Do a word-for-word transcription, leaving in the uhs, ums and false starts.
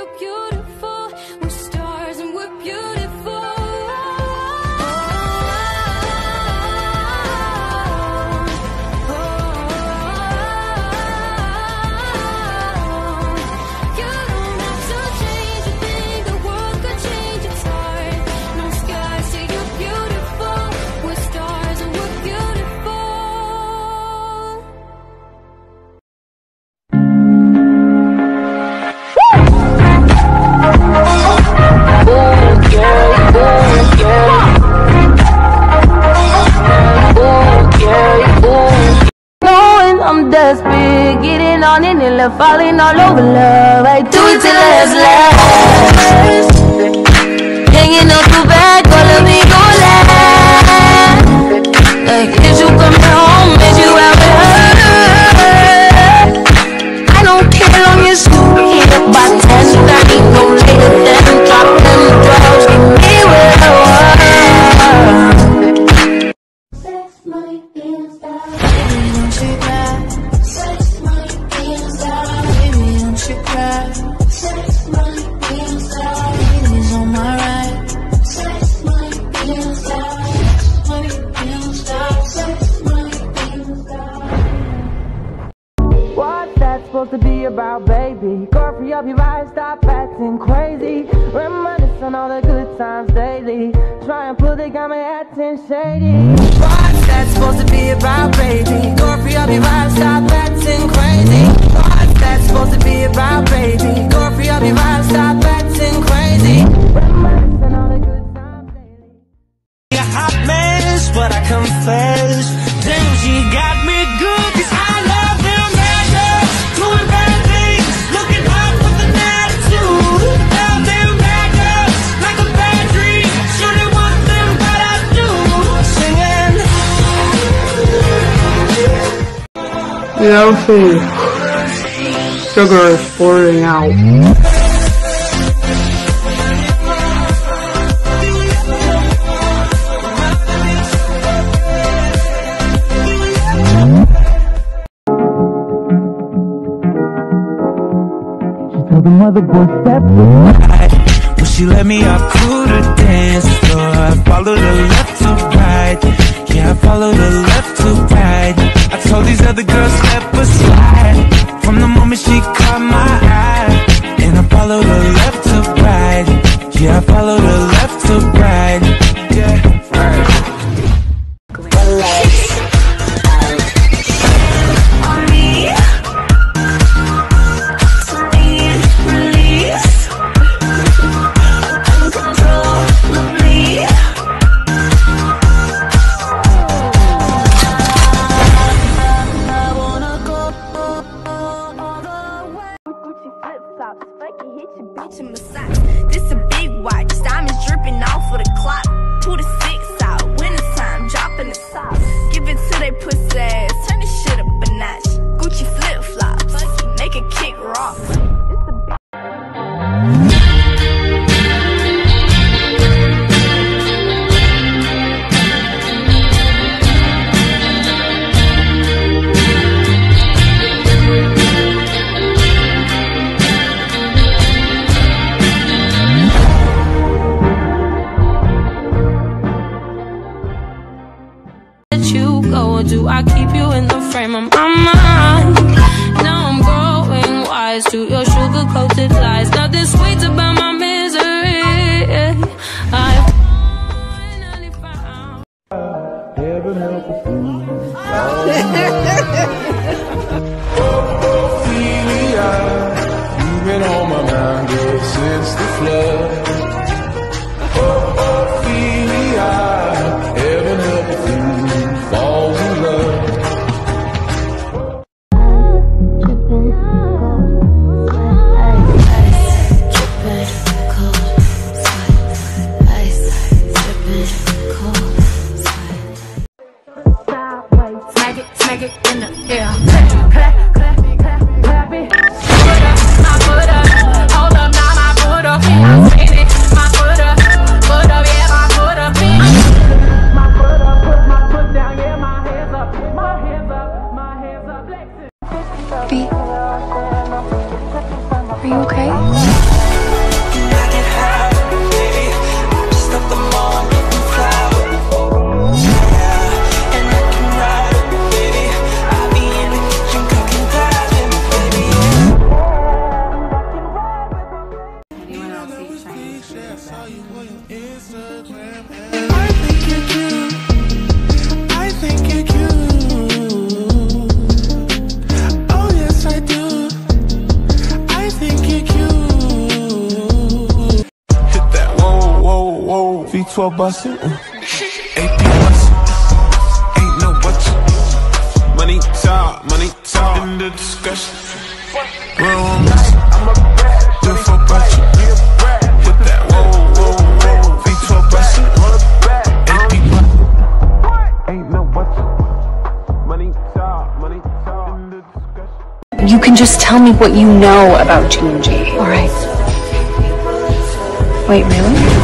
you're beautiful. We're stars and we're beautiful. I'm desperate, getting on it and left, falling all over love. I do it till it's last. Hanging up too bad, calling me go last. Like if you come home, if you ever hurt, I don't care long as you hit up by ten thirty, no later than drop them drugs. Me with a word. Sex, money, and style. Baby, don't you cry. Sex, money, and style. Baby, don't you cry. Sex, money, and style. Ladies on my right. Sex, money, and style. Money, and style. Sex, money, and style. What's that supposed to be about, baby? Girl, free up your mind, stop acting crazy. Reminisce on all the good times daily. Try and pull, they got me acting shady. What's that supposed to be about, baby? Girl, free up your mind, stop acting crazy. What's that supposed to be about, baby? Girl, free up your mind, stop acting crazy. Reminisce on all the good times daily. A hot mess, but I confess, damn, she got me good. 'Cause I love them bad girls, doing bad things, looking hot with an attitude. Love them bad girls, like a bad dream. Shouldn't want them, but I do. Singing. The outfit. Sugar is pouring out. The motherboard step when she let me up to the dance floor. I followed her left to right. Yeah, I followed her left to right. I told these other girls step aside. From the moment she caught my eye, and I followed her left to right. Yeah, I followed her left to right. Yeah, right. This a big watch, diamonds dripping off of the clock. Two to six out, winter time, dropping the socks. Give it to they pussy ass, turn this shit up a notch. Gucci flip flops, make it kick rock. Do I keep you in the frame of my mind? Now I'm growing wise to your sugar-coated lies. Nothing sweet about my misery. I finally found heaven help a fool. Ophelia, you've been on my mind, girl, since the flood. Ophelia, heaven help a fool. Falls in love. Smack it, smack it in the air. Clap, clap, clap, clap it. Put up, I put up. Hold up, now I put up. twelve bustin', uh. A P bustin', ain't no budget. Money talk, money talk, in the discussion. Real one missing, do it for budget. With that whoa, whoa, whoa, V twelve bustin', A P bustin', ain't no budget. Money talk, money talk, in the discussion. You can just tell me what you know about G and G. All right. Wait, really?